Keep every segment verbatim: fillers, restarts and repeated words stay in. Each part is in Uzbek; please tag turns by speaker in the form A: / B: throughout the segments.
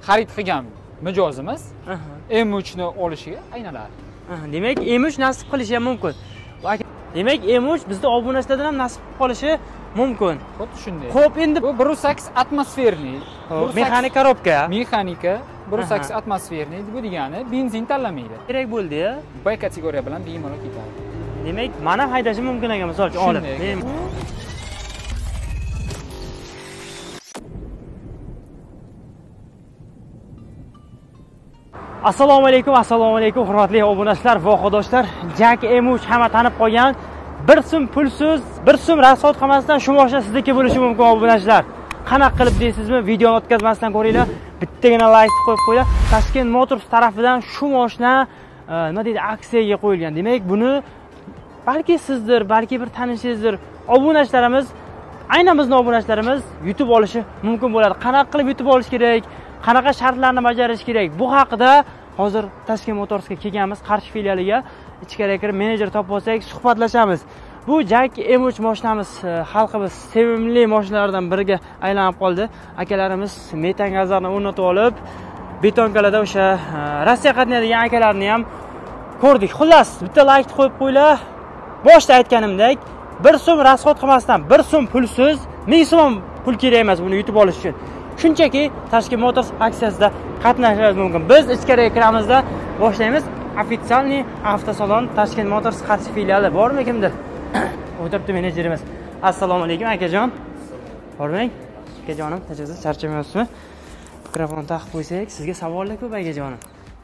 A: xarid qilgan mijozimiz M uch ni olishiga aynaladi.
B: Demak, M uch nasib qilishi ham mumkin. Demak, M uch bizda obunachilardan ham nasib qilishi mumkin.
A: Xuddi shunday.
B: Xo'p, endi
A: bu bir yuz sakkiz atmosferli,
B: mexanik korobka.
A: Mexanika bir yuz sakkiz atmosferli, bu degani benzin tanlamaydi.
B: Kerak bo'ldi-ya.
A: B kategoriya bilan bemalol ketadi.
B: Demak, mana haydashi mumkin ekan, misol uchun olib. Assalomu alaykum, assalomu alaykum hurmatli obunachilar va xodoshlar. Jak M uch hamma tanib qolgan bir so'm pulsiz, bir so'm rasxod qilmasdan shu mashina sizniki bo'lishi mumkin obunachilar. Qanaqa qilib deysizmi? Videoni o'tkazmasdan ko'ringlar. Bittagina like qo'yib qo'yinglar. Toshkent Motors tarafidan shu mashina nima deydi, aksiyaga qo'yilgan. Demak, buni balki sizdir, balki bir tanishingizdir. Obunachilarimiz, aynan bizning obunachilarimiz yutib olishi mumkin bo'ladi. Qanaqa qilib yutib olish kerak? Qanaqa shartlarni bajarish kerak? Bu haqida hozir Toshkent Motorsga kelganmiz, Qarshi filialiga. Ichkariga kirib menejer topib olsak, suhbatlashamiz. Bu Jak M uch mashinamiz xalqimiz sevimli mashinalardan biriga aylanib qoldi. Akalarimiz metan gazlarni o'rnatib olib, betonkalarda o'sha Rossiya qatnaydigan akalarni ham ko'rdik. Xullas, bitta like qo'yib qo'yinglar. Boshda aytganimdek, bir so'm rasxod qilmasdan, bir so'm pulsiz, ming so'm pul kerak emas buni yutib olish uchun. Shunchaki Toshkent Motors aksiyasida qatnashishingiz mumkin. Biz ichkariga kiramizda boshlaymiz. Ofitsialniy avtosalon Toshkent Motors Qarshi filiali bormi kimdir? O'tiribdi menejerimiz. Assalomu alaykum akajon. Bormang. Akajonim, tajovuz charchamayapsizmi? Mikrofon taqib qo'ysak, sizga savollar ko'p akajonim.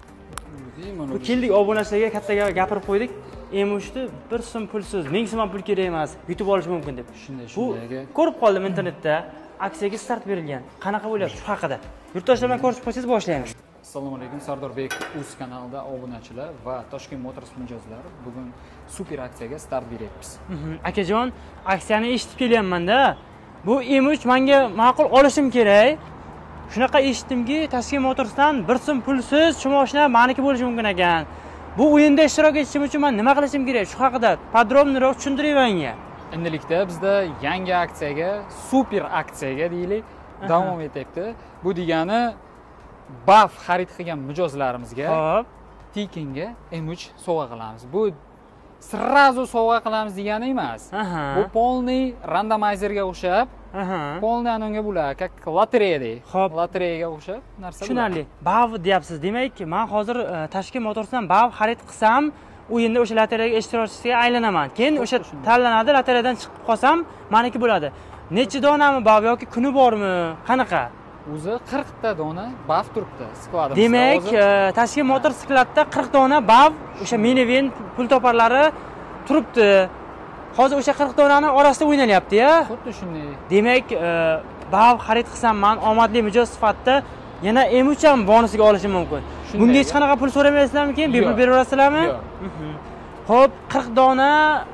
B: Bu keldik obunachilarga katta gapirib qo'ydik. M uch ni bir so'm pulsiz, ming so'm pul kerak emas, yutib olish mumkin deb.
A: Shunday, shunday.
B: Ko'rib qoldim internetda. Aksiyaga start berilgan. Qanaqa bo'lyapti shu haqida? Yurtdoshlar bilan ko'rishib qo'ysangiz boshlaymiz.
A: Assalomu alaykum, Sardorbek uz kanalida obunachilar va Toshkent Motors mijozlari bugun super aksiyaga start beryapmiz.
B: Akajon, aksiyani eshitib kelyapman-da. Bu M uch menga ma'qul olishim kerak. Shunaqa eshitdimki, Toshkent Motorsdan bir so'm pulsiz shu mashina meniki bo'lishi mumkin ekan. Bu o'yinda ishtirok etishim uchun men nima qilishim kerak? Shu haqida podrobniroq tushuntiring menga.
A: Endilikda bizda yangi aksiyaga, super aksiyaga deylik, davom etyapti. Bu degani B A F xarid qilgan mijozlarimizga
B: Xo'p,
A: Tikenga M uch sovg'a qilamiz. Bu srazu sovg'a qilamiz degani emas. Bu polniy randomizerga o'xshab, polniy anonga bo'ladi, как lotereyada.
B: Xo'p,
A: lotereyaga o'xshab narsa.
B: Tushunarli. B A F deyapsiz. Demak, men hozir Toshkent Motorsdan B A F xarid qilsam, o'yinda o'sha lotereyaga ishtirokchisiga aylanaman. Keyin o'sha tanlanadi, lotereyadan chiqib qolsam, meniki bo'ladi. Necha donami B A F yoki kuni bormi? Qanaqa?
A: O'zi qirq ta dona B A F turibdi skladimizda.
B: Demak, Toshkent Motors skladida qirq dona B A F o'sha minivan pul toparlari turibdi. Hozir o'sha qirq donani orasida o'ynalyapti-ya.
A: Xuddi shunday.
B: Demak, B A F xarid qilsam, men omadli mijoz sifatida yana M uch ham bonusiga olishim mumkin. Bunga hech qanaqa pul so'ramaysizlarmi keyin? Bepul beraverasizlarmi?
A: Yo'q.
B: Xo'p, qirq dona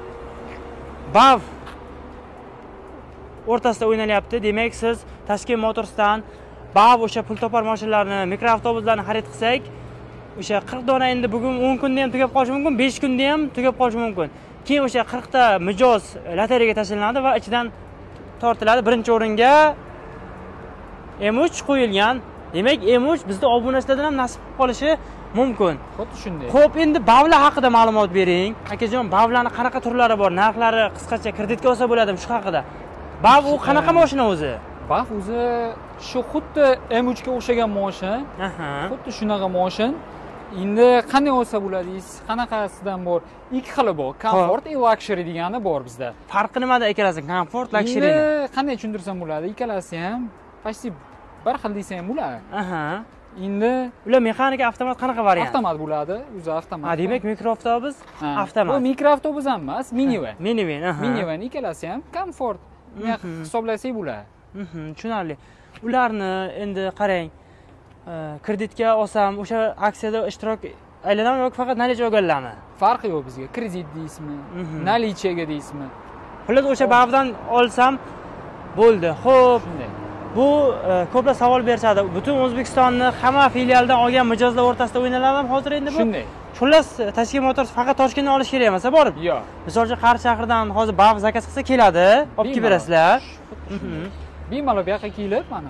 B: B A F o'rtasida o'ynalyapti. Demak, siz Toshkent Motorsdan B A F o'sha pul topar mashinalarni, mikroavtobuslarni xarid qilsak, o'sha qirq dona endi bugun o'n kunda ham tugab qolishi mumkin, besh kunda ham tugab qolishi mumkin. Keyin o'sha qirq ta mijoz lotereyaga tashlanadi va ichidan tortiladi. Birinchi o'ringa M uch qo'yilgan. Demak, M uch bizda obunachilardan ham nasib qilishi mumkin.
A: Xuddi shunday.
B: Xo'p, endi B A F'lar haqida ma'lumot bering. Akajon, B A F'larning qanaqa turlari bor? Narxlari qisqacha kreditga olsa bo'ladimi shu haqida? B A F u qanaqa mashina o'zi?
A: B A F o'zi shu xuddi M uch ga o'xshagan mashina. Xuddi shunaqa mashina. Endi qanday olsa bo'ladi deysiz? Qanaqasidan bor? Ikki xili bor. Comfort va luxury degani bor bizda.
B: Farqi nimada ikkalasi? Comfort, luxury.
A: Qanday tushuntirsam bo'ladi? Ikkalasi ham почти bir xil desam ham bo'ladi.
B: Aha.
A: Endi
B: ular mexanika avtomat qanaqa variant?
A: Avtomat bo'ladi, o'zi avtomat.
B: Ha, demak mikroavtobus avtomat.
A: Bu mikroavtobus ham emas, minivan.
B: Minivan, aha.
A: Minivan ikkalasi ham komfort. Hisoblasak bo'ladi.
B: Mhm, tushunarli. Ularni endi qarang, kreditga olsam, o'sha aksiyada ishtirok aylanami yoki faqat nalicha olganlarmi?
A: Farqi yo'q bizga. Kredit deysizmi, nalichaga deysizmi?
B: Xullas o'sha B A F'dan olsam bo'ldi. Xo'p, bu ko'plab savol berishadi. Butun O'zbekistonni hamma filialdan olgan mijozlar o'rtasida o'ynaladimi hozir endi bu?
A: Shunday.
B: Xullas, Toshkent Motors faqat Toshkentdan olish kerak emas, borib?
A: Yo'q.
B: Misol uchun Qarshi shahridan hozir B A F zakaz qilsa keladi, olib kelib berasizlar.
A: Bemalol bu yoqqa kelib, mana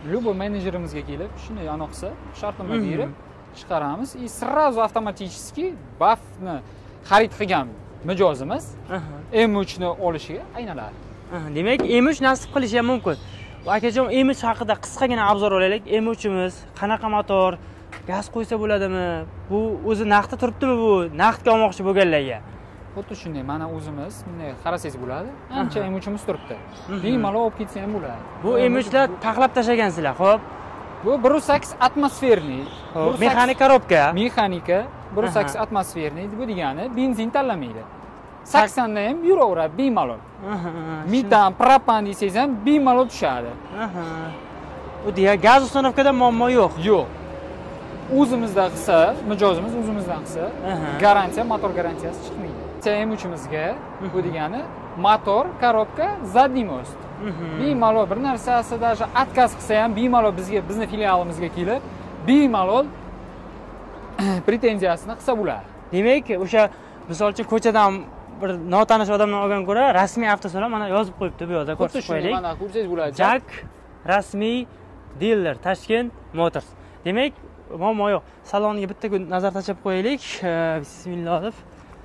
A: любой menejerimizga kelib shuni anoqsa shartnoma berib chiqaramiz и сразу автоматически bafni xarid qilgan mijozimiz M uch ni olishiga aylanadi.
B: Demak, M uch nasib qilishi ham mumkin. Akajon, M uch haqida qisqagina obzor olaylik. M uch imiz qanaqa motor, gaz qo'ysa bo'ladimi? Bu o'zi naqdda turibdimi bu? Naqdga olmoqchi bo'lganlarga.
A: Xuddi shunday, mana o'zimiz bunday qarasangiz bo'ladi. Ancha M uchimiz turibdi. Bemalol olib ketsa ham bo'ladi.
B: Bu M uchlar taxlab tashlagansizlar, xo'p?
A: Bu bir yuz sakkiz atmosferniy.
B: Mexanik korobka.
A: Mexanika bir yuz sakkiz atmosferniy. Bu degani benzin tanlamaydi. saksonda ham yuraveradi bemalol. Metan, propan desangiz ham bemalol tushadi.
B: Bu deya gaz uстановкада muammo yo'q.
A: Yo'q. O'zimizda qilsa, mijozimiz o'zimizdan qilsa, garantiya, motor garantiyasi chiqmaydi. M uchimizga bu degani motor, korobka, zadniy most. Bemalol bir narsasi даже отказ qilsa ham bemalol bizga, bizning filialimizga kelib, bemalol pretenziyasini qilsa bo'ladi.
B: Demak, o'sha misol uchun ko'chadan bir notanish odamdan olgan ko'ra rasmiy avtosalon mana yozib qo'yibdi bu yerda, ko'rsatib qo'yaylik.
A: Mana ko'rsangiz bo'ladi.
B: Jak rasmiy dealer Tashkent Motors. Demak, muammo yo'q. Saloniga bitta nazar tashlab qo'yaylik. Bismillah deb.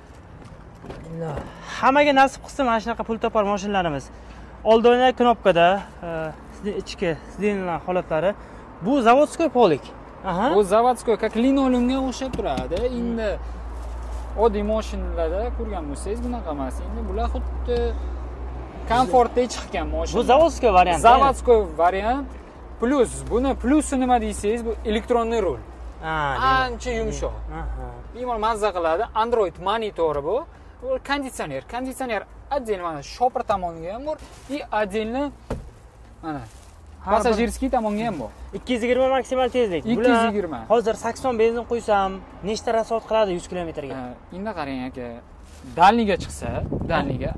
B: Hammaga nasib qilsa mana shunaqa pul topar mashinalarimiz. Oldinda knopkada ichki sidinlar holatlari. Bu zavodskoy polik.
A: Aha. Bu zavodskoy, как linoleumga o'xshab turadi. Endi oddiy mashinalarda ko'rgan bo'lsangiz bunaqa emas. Endi bular xuddi komfortda chiqqan mashina.
B: Bu zavodskoy variant.
A: Zavodskoy variant. Plus, buni plusi nima deysiz? Bu elektronniy rul. Ancha yumshoq. Bemalol mazza qiladi. Android monitori bu. Bu konditsioner. Konditsioner отдельно mana shopir tomoniga ham bor, и отдельно mana passajirskiy tomonga ham bor.
B: ikki yuz yigirma maksimal tezlik.
A: ikki yuz yigirma.
B: Hozir sakson benzin qo'ysam, nechta rasot qiladi yuz kilometrga?
A: Endi qarang aka. Dalniga chiqsa, dalniga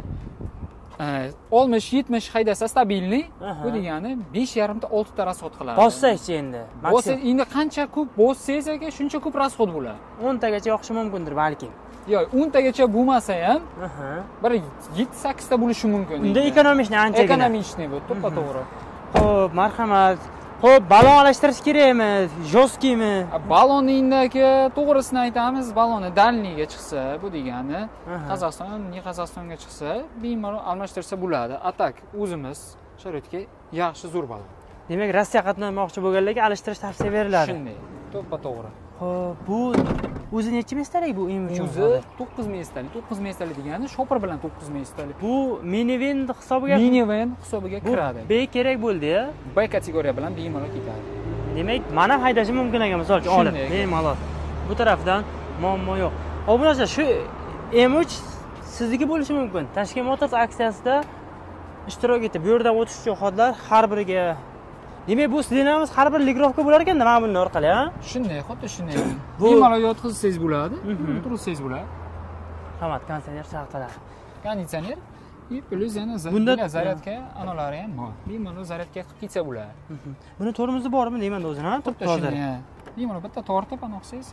A: oltmish yetmish haydasa stabilniy, bu degani besh yarim ta olti ta rasxod qiladi.
B: Bossangchi endi.
A: Bossangiz endi qancha ko'p bossangiz aka, shuncha ko'p rasxod bo'ladi.
B: o'n tagacha yoqishi mumkindir balki.
A: Yo'q, o'n tagacha bo'lmasa ham, bir yetti sakkiz ta bo'lishi mumkin.
B: Unda ekonomishni anchagina.
A: Ekonomishni bu, to'ppa-to'g'ri.
B: Xo'p, marhamat. Xo'p, balon alashtirish kerakmi? Joskiymi?
A: Balonni endi aka, to'g'risini aytamiz, balonni dalniga chiqsa, bu degani Qozog'iston, ne Qozog'istonga chiqsa, bemalol almashtirsa bo'ladi. Atak o'zimiz sharoitga yaxshi zo'r balon.
B: Demak, Rossiya qatnamoqchi bo'lganlarga alishtirish tavsiya beriladi.
A: Shunday, to'ppa-to'g'ri.
B: Xo'p, bu o'zi necha mestalik bu M uch?
A: O'zi to'qqiz mestalik. to'qqiz mestalik degani shopir bilan to'qqiz mestalik.
B: Bu minivan hisobiga
A: minivan hisobiga kiradi.
B: B kerak bo'ldi-ya.
A: B kategoriya bilan bemalol ketadi.
B: Demak, mana haydashi mumkin ekan, misol uchun olib, bemalol. Bu tarafdan muammo yo'q. Obunachilar, shu M uch sizniki bo'lishi mumkin. Tashkent Motors aksiyasida ishtirok etib, bu yerdan o'tish uchun xodlar har biriga. Demak, bu sidinamiz har bir ligrovka bo'lar ekan-da mana bunday orqali, ha?
A: Shunday, xuddi shunday. Bemalol yotqizsangiz bo'ladi, tursangiz bo'ladi.
B: Qamat, konditsioner chaqtalar.
A: Konditsioner и plus yana zaryadka analari ham bor. Bemalol zaryadka qilib ketsa bo'ladi.
B: Buni tormozi bormi deyman-da o'zini, ha?
A: To'xtadi. Bemalol bitta tortib anoqsangiz.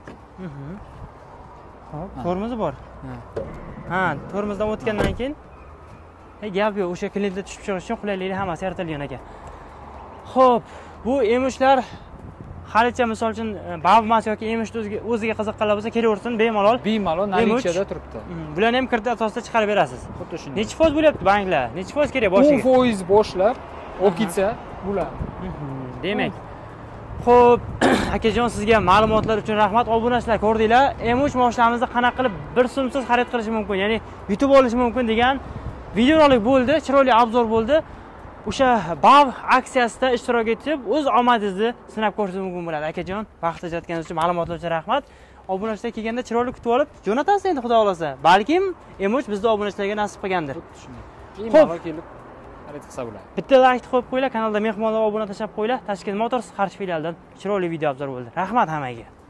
B: Xo'p, tormozi bor. Ha, tormozdan o'tgandan keyin gap yo'q, o'sha klientga tushib chiqish uchun qulayliklar hammasi yaratilgan ekan. Xo'p, bu M uchlar halicha misol uchun bavmas yoki M uch o'ziga qiziqqanlar bo'lsa kelaversin, bemalol.
A: Bemalol nalichada turibdi.
B: Bularni ham kredit asosida chiqarib berasiz.
A: Xuddi shunday.
B: Necha foiz bo'lyapti banklar? Necha foiz kerak boshiga?
A: o'n foiz boshlab olib ketsa bo'ladi.
B: Demak. Xo'p, akajon, sizga ma'lumotlar uchun rahmat. Obunachilar, ko'rdinglar, M uch mashinamizni qanaqa qilib bir so'msiz xarid qilish mumkin, ya'ni yutib olish mumkin degan videorolik bo'ldi, chiroyli obzor bo'ldi. O'sha BAV aksiyasida ishtirok etib, o'z omadingizni sinab ko'rish mumkin bo'ladi. Akajon, vaqt ajratganingiz uchun, ma'lumotlar uchun rahmat. Obunachilar kelganda chiroyli kutib olib, jo'natasiz endi xudo xolasa. Balkim M uch bizning obunachilarga nasib qilgandir.
A: Bemalol kelib xarid qilsa bo'ladi.
B: Bitta like qo'yib qo'yinglar, kanalda mehmonlar obuna tashlab qo'yinglar. Tashkent Motors Qarshi filialidan chiroyli video obzor bo'ldi. Rahmat hammaga.